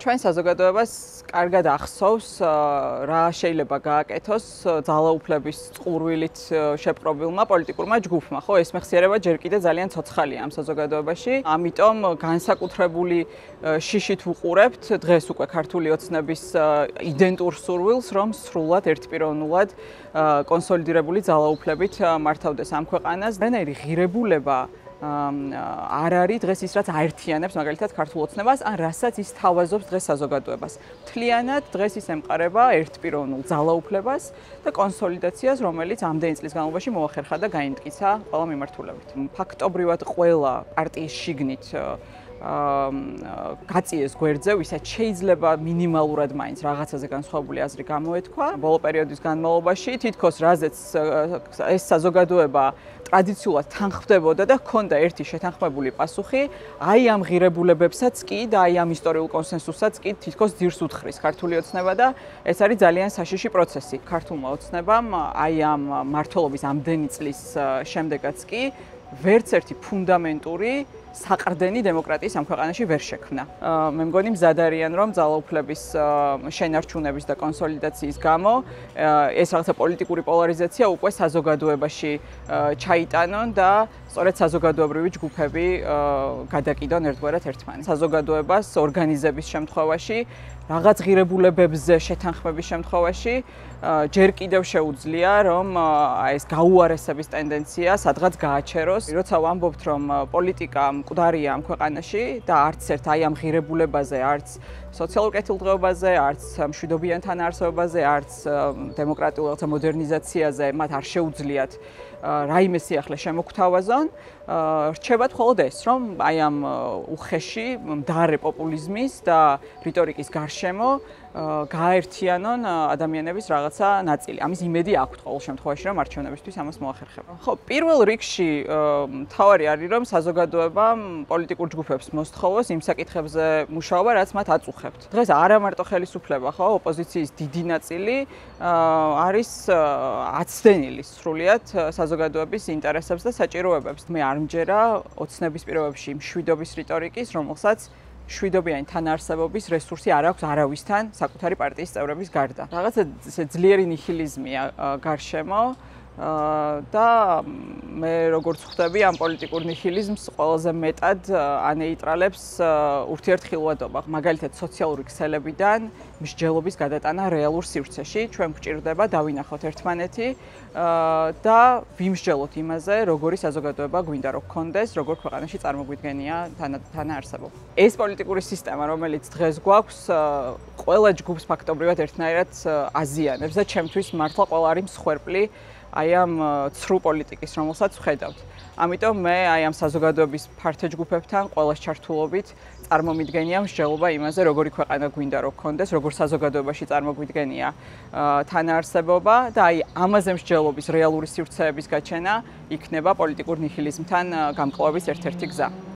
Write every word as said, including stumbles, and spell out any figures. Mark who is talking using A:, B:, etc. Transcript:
A: ჩვენ საზოგადოებას კარგად ახსოვს რა შეიძლება გააკეთოს ძალაუფლების წყურვილით შეპყრობილმა პოლიტიკურმა ჯგუფმა, ხო, ეს მეხსიერება ჯერ კიდე ძალიან ცოცხალია ამ საზოგადოებაში. ამიტომ განსაკუთრებული შიშით ვუყურებთ დღეს უკვე ქართული ოცნების იდენტურ სურვილს, რომ სრულად ერთპიროვნულად კონსოლიდირებული ძალაუფლებით მართავდეს ამ ქვეყანას. რანაირი ღირებულება არ არის დღეს ის რაც აერთიანებს მაგალითად ქართულ ოცნებას, ან რასაც ის თავაზობს დღეს საზოგადოებას. მთლიანად დღეს ის ემყარება ერთპიროვნულ ძალაუფლებას და კონსოლიდაციას, რომელიც ამდენი წლის განმავლობაში მოახერხა და გაიმტკიცა ყველა მიმართულებით. ფაქტობრივად ყველა პარტიის შიგნით გაწიეს გვერდზე, ვისაც შეიძლება მინიმალურად მაინც რაღაცაზე განსხვავებული აზრი გამოეთქვა. ბოლო პერიოდის განმავლობაში თითქოს რაზეც ეს საზოგადოება ტრადიციულად თანხმდებოდა და ჰქონდა ერთი შეთანხმებული პასუხი, აი ამ ღირებულებებსაც კი და აი ამ ისტორიულ კონსენსუსსაც კი თითქოს ძირს უთხრის ქართული ოცნება და ეს არის ძალიან საშიში პროცესი. ქართულმა ოცნებამ აი ამ მმართველობის ამდენი წლის შემდეგაც კი ვერცერთი ფუნდამენტური საყრდენი დემოკრატიის ამ ქვეყანაში ვერ შექმნა. მე მგონი მზად არიან, რომ ძალაუფლების შენარჩუნების და კონსოლიდაციის გამო ეს რაღაცა პოლიტიკური პოლარიზაცია უკვე საზოგადოებაში ჩაიტანონ და სწორედ საზოგადოებრივი ჯგუფები გადაკიდონ ერთგვარად ერთმანეთს. საზოგადოებას ორგანიზების შემთხვევაში, რაღაც ღირებულებებზე შეთანხმების შემთხვევაში ჯერ კიდევ შეუძლია, რომ ეს გაუარესების ტენდენცია სადღაც გააჩეროს. როცა ვამბობთ, რომ პოლიტიკა მკვდარია ამ ქვეყანაში და არც ერთ აი ამ ღირებულებაზე, არც სოციალურ კეთილდღეობაზე, არც მშვიდობიან თანაარსებობაზე, არც დემოკრატიულ რაღაცა მოდერნიზაციაზე მათ არ შეუძლიათ რაიმე სიახლე შემოგთავაზონ, რჩებათ მხოლოდ ეს, რომ აი ამ უხეში მდარე პოპულიზმის და რიტორიკის გარშემო გააერთიანონ ადამიანების რაღაცა ნაწილი. ამის იმედი აქვთ ყოველ შემთხვევაში, რომ არჩევნებისთვის ამას მოახერხება. ხო, პირველ რიგში მთავარი არის, რომ საზოგადოებამ პოლიტიკურ ჯგუფებს მოსთხოვოს იმ საკითხებზე მუშაობა, რაც მათ აწუხებთ. დღეს არა მარტო ხელისუფლება, ხო, ოპოზიციის დიდი ნაწილი არის აცდენილი სრულიად საზოგადოების ინტერესებს და საჭიროებებს. მე არ მჯერა ოცნების პირობებში მშვიდობის რიტორიკის, რომელსაც მშვიდობიანი თანაარსებობის რესურსი არ აქვს არავისთან საკუთარი პარტიის წევრების გარდა. რაღაცა ესე ძლიერი ნიჰილიზმია გარშემო და მე როგორც ხვდები ამ პოლიტიკურ ნიჰილიზმს ყველაზე მეტად ანეიტრალებს ურთიერთხილვადობა. მაგალითად სოციალური ქსელებიდან მსჯელობის გადატანა რეალურ სივრცეში. ჩვენ გვჭირდება დავინახოთ ერთმანეთი და ვიმსჯელოთ იმაზე, როგორი საზოგადოება გვინდა რომ გქონდეს, როგორ ქვეყანაში წარმოგვიდგენია თანაარსებობა. ეს პოლიტიკური სისტემა, რომელიც დღეს გვაქვს, ყველა ჯგუფს ფაქტობრივად ერთნაირად აზიანებს და ჩემთვის მართლა ყველა არის მსხვერპლი აი ამ ცრუ პოლიტიკის, რომელსაც ვხედავთ. ამიტომ მე აი ამ საზოგადოების ფართო ჯგუფებთან ყველას ჩართულობით წარმომიდგენია მსჯელობა იმაზე, როგორი ქვეყანა გვინდა რომ გქონდეს, როგორ საზოგადოებაში წარმოგვიდგენია თანაარსებობა და აი ამაზე მსჯელობის რეალური სივრცეების გაჩენა იქნება პოლიტიკურ ნიჰილიზმთან გამკლავების ერთ-ერთი გზა.